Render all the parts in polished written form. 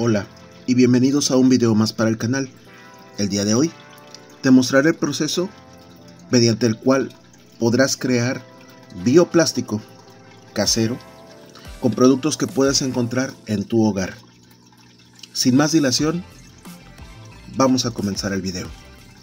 Hola y bienvenidos a un video más para el canal. El día de hoy te mostraré el proceso mediante el cual podrás crear bioplástico casero con productos que puedes encontrar en tu hogar. Sin más dilación, vamos a comenzar el video.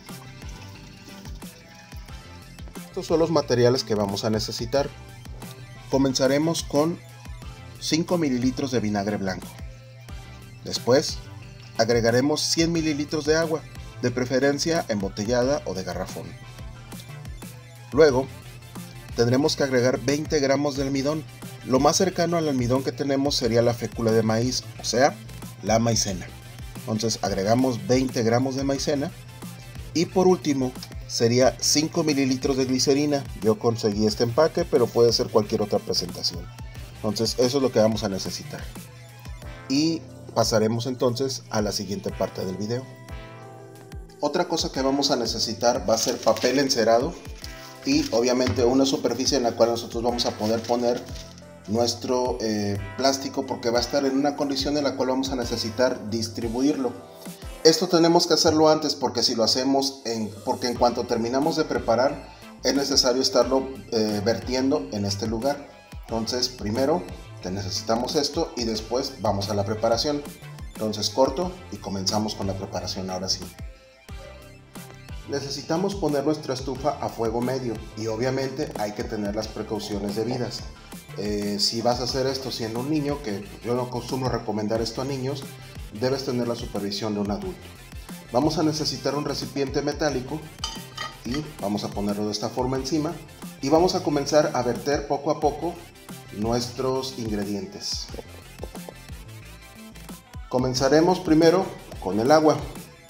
Estos son los materiales que vamos a necesitar. Comenzaremos con 5 mililitros de vinagre blanco. Después agregaremos 100 mililitros de agua, de preferencia embotellada o de garrafón. Luego tendremos que agregar 20 gramos de almidón. Lo más cercano al almidón que tenemos sería la fécula de maíz, o sea, la maicena. Entonces agregamos 20 gramos de maicena. Y por último sería 5 mililitros de glicerina. Yo conseguí este empaque, pero puede ser cualquier otra presentación. Entonces eso es lo que vamos a necesitar. Y pasaremos entonces a la siguiente parte del video. Otra cosa que vamos a necesitar va a ser papel encerado y obviamente una superficie en la cual nosotros vamos a poder poner nuestro plástico, porque va a estar en una condición en la cual vamos a necesitar distribuirlo. Esto tenemos que hacerlo antes, porque si lo hacemos porque en cuanto terminamos de preparar es necesario estarlo vertiendo en este lugar. Entonces primero necesitamos esto y después vamos a la preparación. Entonces corto y comenzamos con la preparación. Ahora sí, necesitamos poner nuestra estufa a fuego medio y obviamente hay que tener las precauciones debidas. Si vas a hacer esto siendo un niño, que yo no acostumbro recomendar esto a niños, debes tener la supervisión de un adulto. Vamos a necesitar un recipiente metálico y vamos a ponerlo de esta forma encima y vamos a comenzar a verter poco a poco nuestros ingredientes. Comenzaremos primero con el agua.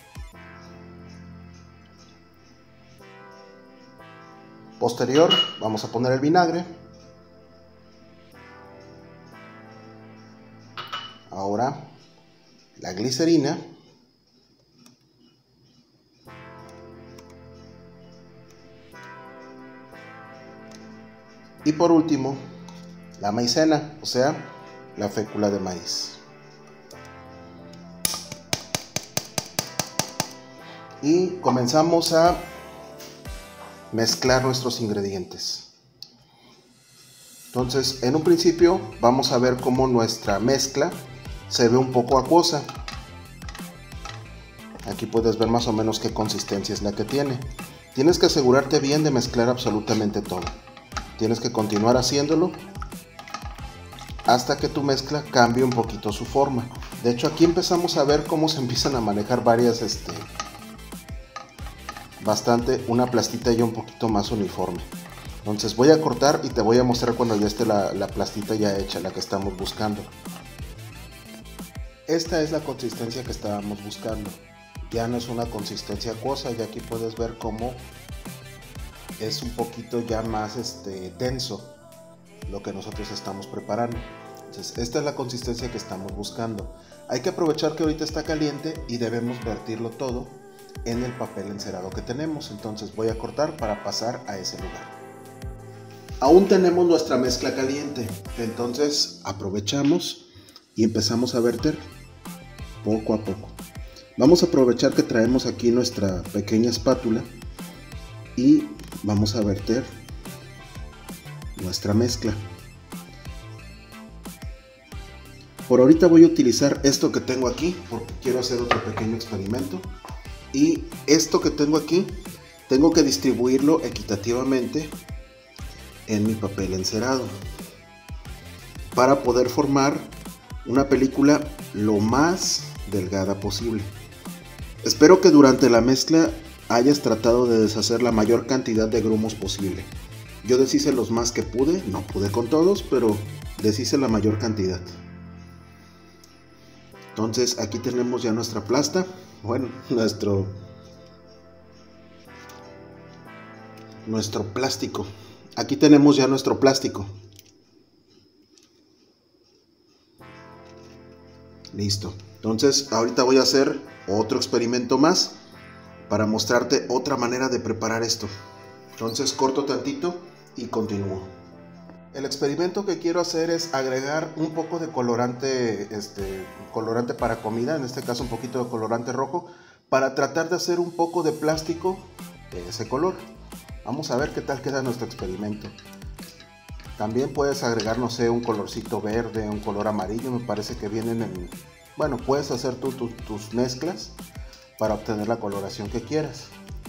Posterior vamos a poner el vinagre. Ahora la glicerina. Y por último la maicena, o sea, la fécula de maíz. Y comenzamos a mezclar nuestros ingredientes. Entonces, en un principio vamos a ver cómo nuestra mezcla se ve un poco acuosa. Aquí puedes ver más o menos qué consistencia es la que tiene. Tienes que asegurarte bien de mezclar absolutamente todo. Tienes que continuar haciéndolo hasta que tu mezcla cambie un poquito su forma. De hecho, aquí empezamos a ver cómo se empiezan a manejar varias una plastita ya un poquito más uniforme. Entonces voy a cortar y te voy a mostrar cuando ya esté la plastita ya hecha, la que estamos buscando. Esta es la consistencia que estábamos buscando. Ya no es una consistencia acuosa, ya aquí puedes ver cómo es un poquito ya más denso lo que nosotros estamos preparando. Entonces esta es la consistencia que estamos buscando. Hay que aprovechar que ahorita está caliente y debemos vertirlo todo en el papel encerado que tenemos. Entonces voy a cortar para pasar a ese lugar. Aún tenemos nuestra mezcla caliente, entonces aprovechamos y empezamos a verter poco a poco. Vamos a aprovechar que traemos aquí nuestra pequeña espátula y vamos a verter nuestra mezcla. Por ahorita voy a utilizar esto que tengo aquí porque quiero hacer otro pequeño experimento. Y esto que tengo aquí tengo que distribuirlo equitativamente en mi papel encerado para poder formar una película lo más delgada posible. Espero que durante la mezcla hayas tratado de deshacer la mayor cantidad de grumos posible. Yo deshice los más que pude, no pude con todos, pero deshice la mayor cantidad. Entonces aquí tenemos ya nuestra plasta, bueno, nuestro plástico. Aquí tenemos ya nuestro plástico. Listo. Entonces ahorita voy a hacer otro experimento más para mostrarte otra manera de preparar esto. Entonces corto tantito y continúo. El experimento que quiero hacer es agregar un poco de colorante, colorante para comida, en este caso un poquito de colorante rojo, para tratar de hacer un poco de plástico de ese color. Vamos a ver qué tal queda nuestro experimento. También puedes agregar, no sé, un colorcito verde, un color amarillo, me parece que vienen en... Bueno, puedes hacer tus mezclas para obtener la coloración que quieras.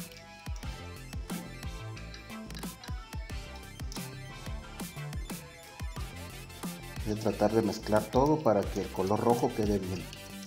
Voy a tratar de mezclar todo para que el color rojo quede bien.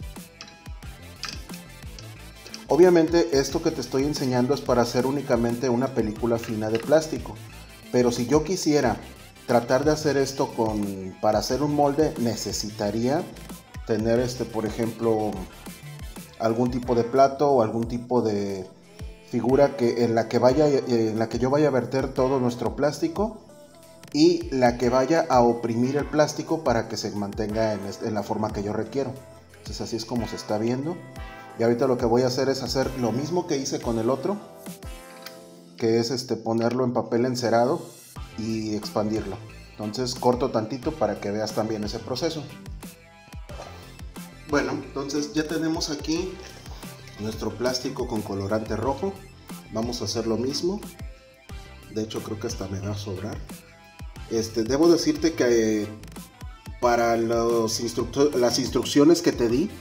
Obviamente esto que te estoy enseñando es para hacer únicamente una película fina de plástico, pero si yo quisiera tratar de hacer esto para hacer un molde, necesitaría tener por ejemplo, algún tipo de plato o algún tipo de figura en la que yo vaya a verter todo nuestro plástico y la que vaya a oprimir el plástico para que se mantenga en la forma que yo requiero. Entonces así es como se está viendo. Y ahorita lo que voy a hacer es hacer lo mismo que hice con el otro, que es ponerlo en papel encerado y expandirlo. Entonces corto tantito para que veas también ese proceso. Bueno, entonces ya tenemos aquí nuestro plástico con colorante rojo. Vamos a hacer lo mismo. De hecho creo que hasta me va a sobrar. Debo decirte que para las instrucciones que te di,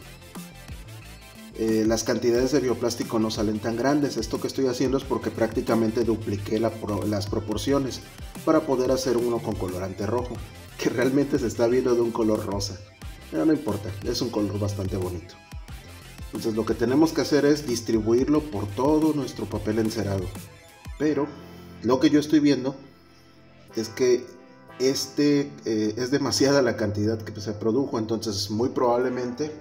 las cantidades de bioplástico no salen tan grandes. Esto que estoy haciendo es porque prácticamente dupliqué las proporciones para poder hacer uno con colorante rojo, que realmente se está viendo de un color rosa, pero no importa, es un color bastante bonito. Entonces lo que tenemos que hacer es distribuirlo por todo nuestro papel encerado, pero lo que yo estoy viendo es que es demasiada la cantidad que se produjo, entonces muy probablemente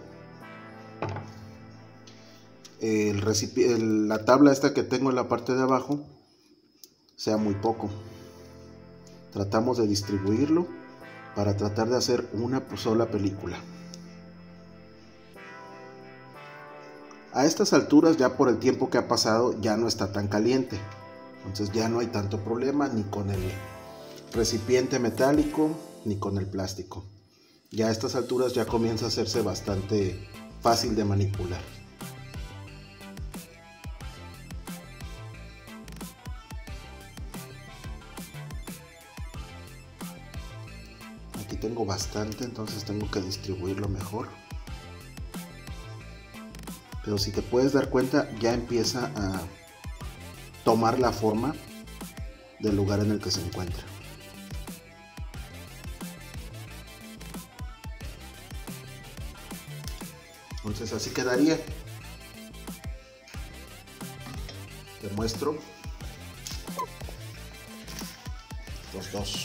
la tabla esta que tengo en la parte de abajo sea muy poco. Tratamos de distribuirlo para tratar de hacer una sola película. A estas alturas, ya por el tiempo que ha pasado, ya no está tan caliente, entonces ya no hay tanto problema ni con el recipiente metálico ni con el plástico. Ya a estas alturas ya comienza a hacerse bastante fácil de manipular. Aquí tengo bastante, entonces tengo que distribuirlo mejor. Pero si te puedes dar cuenta, ya empieza a tomar la forma del lugar en el que se encuentra. Entonces así quedaría. Te muestro los dos.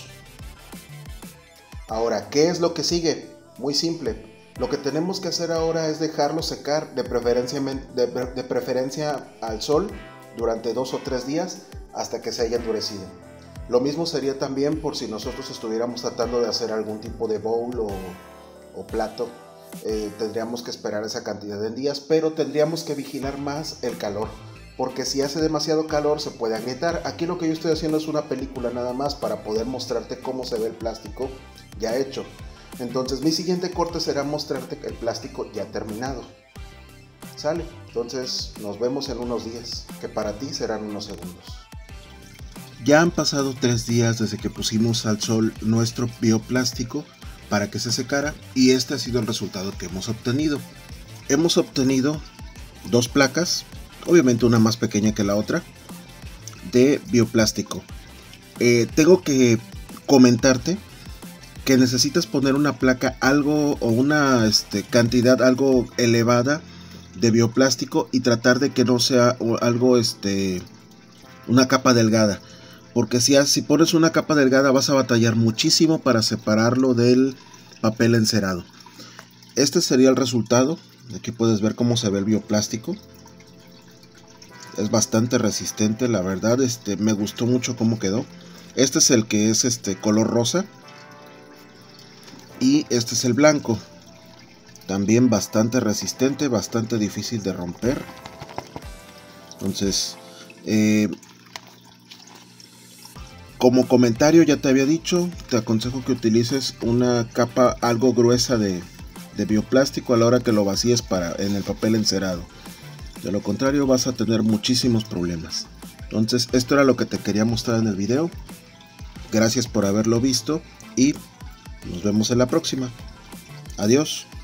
Ahora, ¿qué es lo que sigue? Muy simple. Lo que tenemos que hacer ahora es dejarlo secar de preferencia al sol durante 2 o 3 días hasta que se haya endurecido. Lo mismo sería también por si nosotros estuviéramos tratando de hacer algún tipo de bowl o plato. Tendríamos que esperar esa cantidad de días, pero tendríamos que vigilar más el calor, porque si hace demasiado calor se puede agrietar. Aquí lo que yo estoy haciendo es una película nada más para poder mostrarte cómo se ve el plástico ya hecho. Entonces mi siguiente corte será mostrarte el plástico ya terminado. ¿Sale? Entonces nos vemos en unos días, que para ti serán unos segundos. Ya han pasado 3 días desde que pusimos al sol nuestro bioplástico para que se secara, y este ha sido el resultado que hemos obtenido. Hemos obtenido 2 placas, obviamente una más pequeña que la otra, de bioplástico. Tengo que comentarte que necesitas poner una placa algo o una cantidad algo elevada de bioplástico y tratar de que no sea algo una capa delgada, porque si pones una capa delgada vas a batallar muchísimo para separarlo del papel encerado. Este sería el resultado. Aquí puedes ver cómo se ve el bioplástico. Es bastante resistente, la verdad. Me gustó mucho cómo quedó. Este es el que es color rosa. Y este es el blanco, también bastante resistente, bastante difícil de romper. Entonces Como comentario ya te había dicho, te aconsejo que utilices una capa algo gruesa de bioplástico a la hora que lo vacíes en el papel encerado. De lo contrario vas a tener muchísimos problemas. Entonces esto era lo que te quería mostrar en el video. Gracias por haberlo visto y nos vemos en la próxima. Adiós.